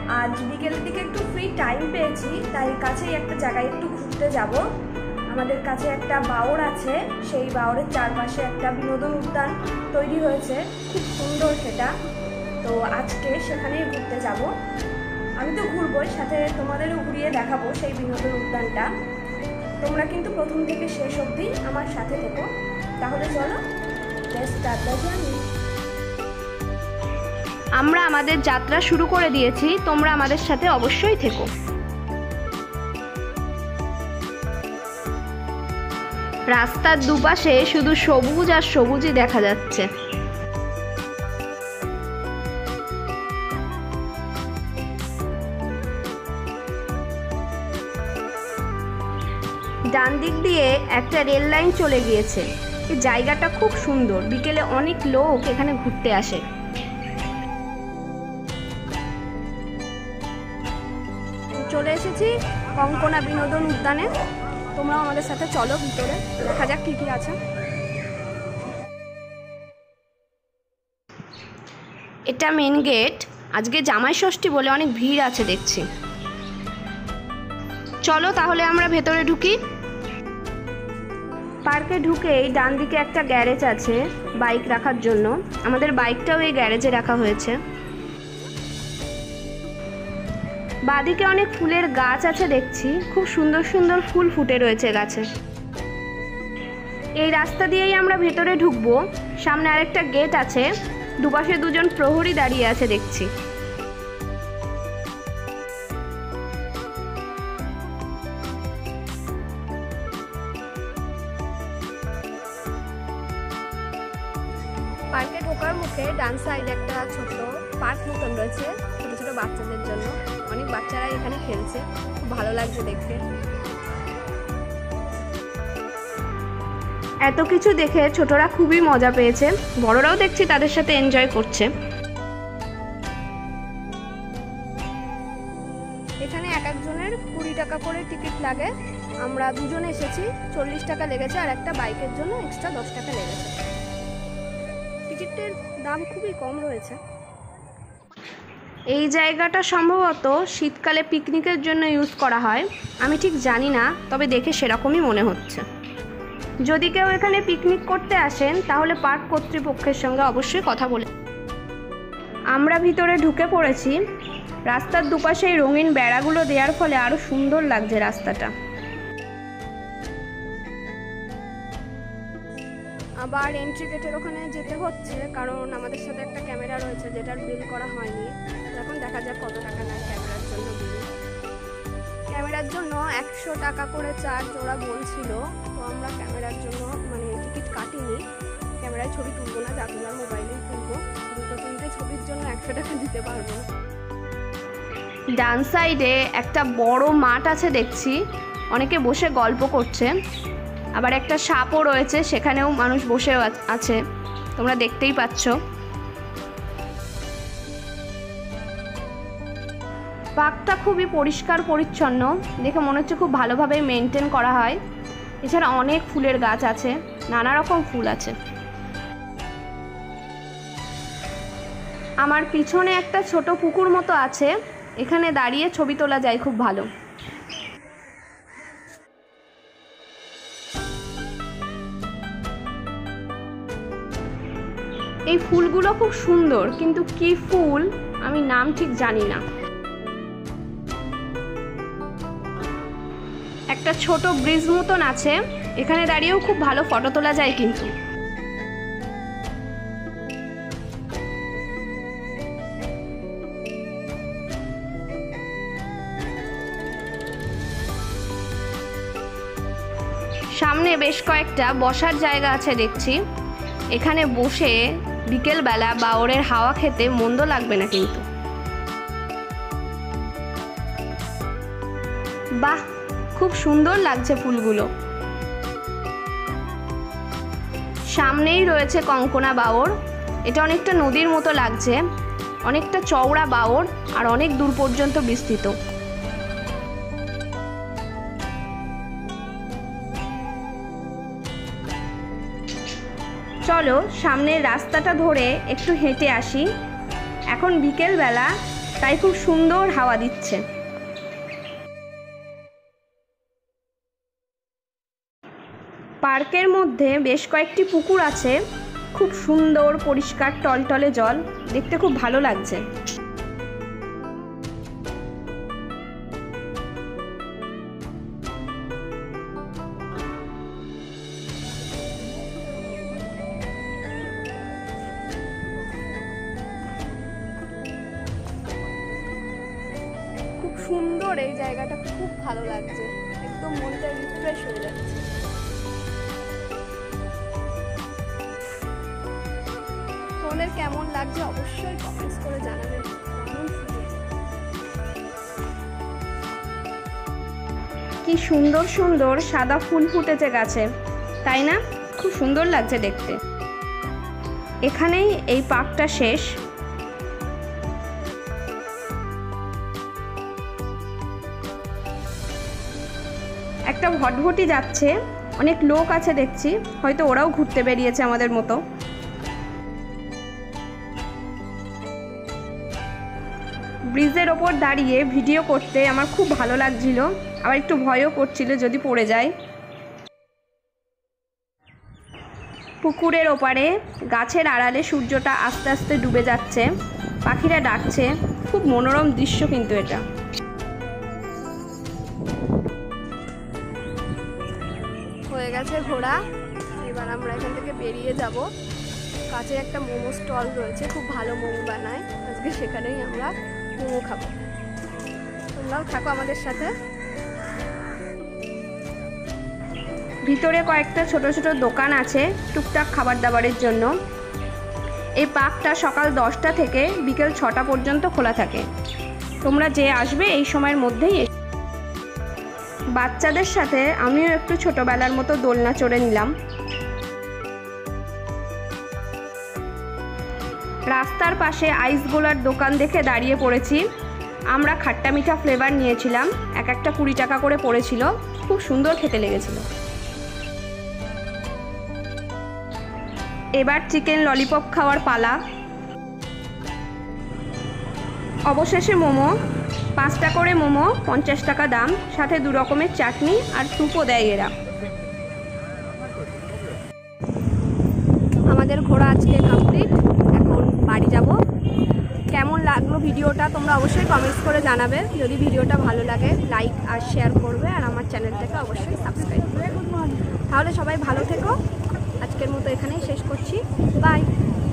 আজ বিকেলের দিকে একটু ফ্রি টাইম পেয়েছি, তাই কাছেই একটা জায়গায় একটু ঘুরতে যাব। আমাদের কাছে একটা বাওড় আছে, সেই বাওড়ের চারপাশে একটা বিনোদন উদ্যান তৈরি হয়েছে, খুব সুন্দর সেটা। তো আজকে সেখানেই ঘুরতে যাব। আমি তো ঘুরবোই, সাথে তোমাদেরও ঘুরিয়ে দেখাবো সেই বিনোদন উদ্যানটা। তোমরা কিন্তু প্রথম থেকে শেষ অবধি আমার সাথে থেকো। তাহলে চলো লেটস স্টার্ট দ্য জার্নি। আমরা আমাদের যাত্রা শুরু করে দিয়েছি, তোমরা আমাদের সাথে অবশ্যই থেকো। রাস্তার দুপাশে শুধু সবুজ আর সবুজই দেখা যাচ্ছে। ডান দিক দিয়ে একটা রেল লাইন চলে গিয়েছে। এই জায়গাটা খুব সুন্দর, বিকেলে অনেক লোক এখানে ঘুরতে আসে। চলে এসেছি কঙ্কনা বিনোদন উদ্যানে। তোমরাও আমাদের সাথে চলো ভিতরে, দেখা যাক কি কি আছে। এটা মেন গেট। আজকে জামাই ষষ্ঠী বলে অনেক ভিড় আছে দেখছি। চলো তাহলে আমরা ভেতরে ঢুকি। পার্কে ঢুকেই ডান দিকে একটা গ্যারেজ আছে বাইক রাখার জন্য। আমাদের বাইকটাও এই গ্যারেজে রাখা হয়েছে। বাদিকে অনেক ফুলের গাছ আছে দেখছি, খুব সুন্দর সুন্দর ফুল ফুটে রয়েছে গাছে। এই রাস্তা দিয়েই আমরা ভেতরে ঢুকবো। সামনে আরেকটা গেট আছে, দুপাশে দুজন প্রহরী দাঁড়িয়ে আছে দেখছি। পার্কে ঢোকার মুখে ডান সাইডে একটা ছোট পার্ক মতন রয়েছে ছোট ছোট বাচ্চাদের জন্য। অনেক বাচ্চারা এখানে খেলছে, খুব ভালো লাগছে দেখতে। এত কিছু দেখে ছোটরা খুবই মজা পেয়েছে, বড়রাও দেখছি তাদের সাথে এনজয় করছে। এখানে এক একজনের 20 টাকা করে টিকিট লাগে। আমরা দুজন এসেছি, 40 টাকা লেগেছে, আর একটা বাইকের জন্য এক্সট্রা 10 টাকা লেগেছে। টিকিটের দাম খুবই কম রয়েছে। এই জায়গাটা সম্ভবত শীতকালে পিকনিকের জন্য ইউজ করা হয়, আমি ঠিক জানি না, তবে দেখে সেরকমই মনে হচ্ছে। যদি কেউ এখানে পিকনিক করতে আসেন তাহলে পার্ক কর্তৃপক্ষের সঙ্গে অবশ্যই কথা বলে। আমরা ভিতরে ঢুকে পড়েছি। রাস্তার দুপাশে এই রঙিন বেড়াগুলো দেওয়ার ফলে আরও সুন্দর লাগছে রাস্তাটা। আবার এন্ট্রি গেটের ওখানে যেতে হচ্ছে, কারণ আমাদের সাথে একটা ক্যামেরা রয়েছে যেটার বিল করা হয়নি। এখন দেখা যাক কত টাকা নেয় ক্যামেরার জন্য বিল। ক্যামেরার জন্য 100 টাকা করে চার্জ ওরা বলছিল। তো আমরা ক্যামেরার জন্য টিকিট কাটিনি, ক্যামেরায় ছবি তুলবো না, যা তোলার মোবাইলে তুলবো। দুটো তিনটে ছবির জন্য 100 টাকা দিতে পারবো। ডান সাইডে একটা বড় মাঠ আছে দেখছি, অনেকে বসে গল্প করছে। আবার একটা সাপও রয়েছে, সেখানেও মানুষ বসে আছে, তোমরা দেখতেই পাচ্ছ। পার্কটা খুবই পরিষ্কার পরিচ্ছন্ন, দেখে মনে হচ্ছে খুব ভালোভাবে মেনটেন করা হয়। এছাড়া অনেক ফুলের গাছ আছে, নানা রকম ফুল আছে। আমার পিছনে একটা ছোট পুকুর মতো আছে, এখানে দাঁড়িয়ে ছবি তোলা যায় খুব ভালো। এই ফুলগুলো খুব সুন্দর, কিন্তু কি ফুল আমি নাম ঠিক জানি না। একটা ছোট ব্রিজ মতন আছে, এখানে দাঁড়িয়েও খুব ভালো ফটো তোলা যায়। কিন্তু সামনে বেশ কয়েকটা বসার জায়গা আছে দেখছি, এখানে বসে বিকেলবেলা বাওড়ের হাওয়া খেতে মন্দ লাগবে না। কিন্তু বাহ, খুব সুন্দর লাগছে ফুলগুলো। সামনেই রয়েছে কঙ্কনা বাওড়। এটা অনেকটা নদীর মতো লাগছে, অনেকটা চওড়া বাওড় আর অনেক দূর পর্যন্ত বিস্তৃত। চলো সামনের রাস্তাটা ধরে একটু হেঁটে আসি। এখন বিকেলবেলা তাই খুব সুন্দর হাওয়া দিচ্ছে। পার্কের মধ্যে বেশ কয়েকটি পুকুর আছে, খুব সুন্দর পরিষ্কার টলটলে জল, দেখতে খুব ভালো লাগছে। খুব সুন্দর এই জায়গাটা, খুব ভালো লাগছে, একদম মনটা রিফ্রেশ হয়ে যাচ্ছে। তোমাদের কেমন লাগছে অবশ্যই কমেন্টস করে জানাবেন। কি সুন্দর সুন্দর সাদা ফুল ফুটেছে গাছে, তাই না? খুব সুন্দর লাগছে দেখতে। এখানেই এই পার্কটা শেষ। একটা ভটভটি যাচ্ছে, অনেক লোক আছে দেখছি, হয়তো ওরাও ঘুরতে বেরিয়েছে আমাদের মতো। ব্রিজের ওপর দাঁড়িয়ে ভিডিও করতে আমার খুব ভালো লাগছিল, আবার একটু ভয়ও করছিল যদি পড়ে যায়। পুকুরের ওপারে গাছের আড়ালে সূর্যটা আস্তে আস্তে ডুবে যাচ্ছে, পাখিরা ডাকছে, খুব মনোরম দৃশ্য কিন্তু এটা। হয়ে গেছে ঘোরা, এবার আমরা এখান থেকে বেরিয়ে যাব। কাছে একটা মোমো স্টল রয়েছে, খুব ভালো মোমো বানায়, আজকে সেখানেই আমরা মোমো খাবো। তোমরাও থাকো আমাদের সাথে। ভিতরে কয়েকটা ছোট ছোট দোকান আছে টুকটাক খাবার দাবারের জন্য। এই পার্কটা সকাল 10টা থেকে বিকেল 6টা পর্যন্ত খোলা থাকে। তোমরা যে আসবে এই সময়ের মধ্যেই। বাচ্চাদের সাথে আমিও একটু ছোটবেলার মতো দোলনা চড়ে নিলাম। রাস্তার পাশে আইস গোলার দোকান দেখে দাঁড়িয়ে পড়েছি। আমরা খাট্টা মিঠা ফ্লেভার নিয়েছিলাম, এক একটা 20 টাকা করে পড়েছিল, খুব সুন্দর খেতে লেগেছিল। এবার চিকেন ললিপপ খাওয়ার পালা। অবশেষে মোমো, 5টা করে মোমো, 50 টাকা দাম, সাথে 2 রকমের চাটনি আর স্যুপও দেয় এরা। আমাদের ঘোরা আজকে কমপ্লিট, এখন বাড়ি যাব। কেমন লাগলো ভিডিওটা তোমরা অবশ্যই কমেন্টস করে জানাবে। যদি ভিডিওটা ভালো লাগে লাইক আর শেয়ার করবে, আর আমার চ্যানেলটাকে অবশ্যই সাবস্ক্রাইব করবে। তাহলে সবাই ভালো থেকো। আজকের মতো এখানেই শেষ করছি, বাই।